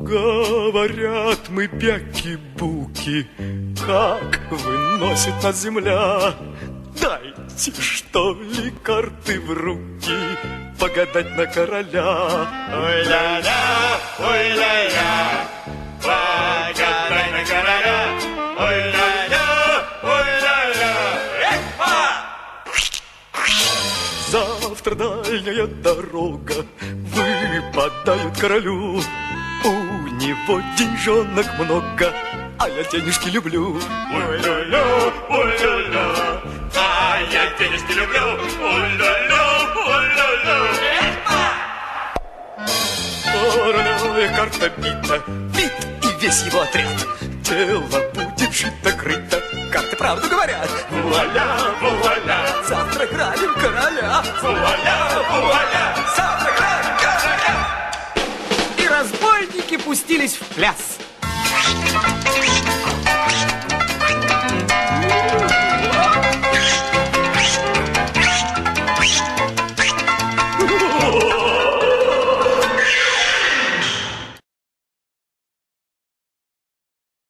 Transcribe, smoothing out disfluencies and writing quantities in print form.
Говорят мы бяки-буки, как выносит нас земля. Дайте, что ли, карты в руки, погадать на короля. Ой-ля-ля, ой-ля-ля, погадай на короля. Ой-ля-ля, ой-ля-ля, Завтра дальняя дорога выпадает королю. У него деньжонок много, а я денежки люблю. Ой-ля-ля, ой-ля-ля, а я денежки люблю. Ой-ля-ля, ой-ля-ля. Короля карта бита, бит и весь его отряд. Дело будет шито-крыто, карты правду говорят. Вуаля, вуаля, Завтра грабим короля. вуаля, вуаля. Завтра грабим короля. И разбойники пустились в пляс.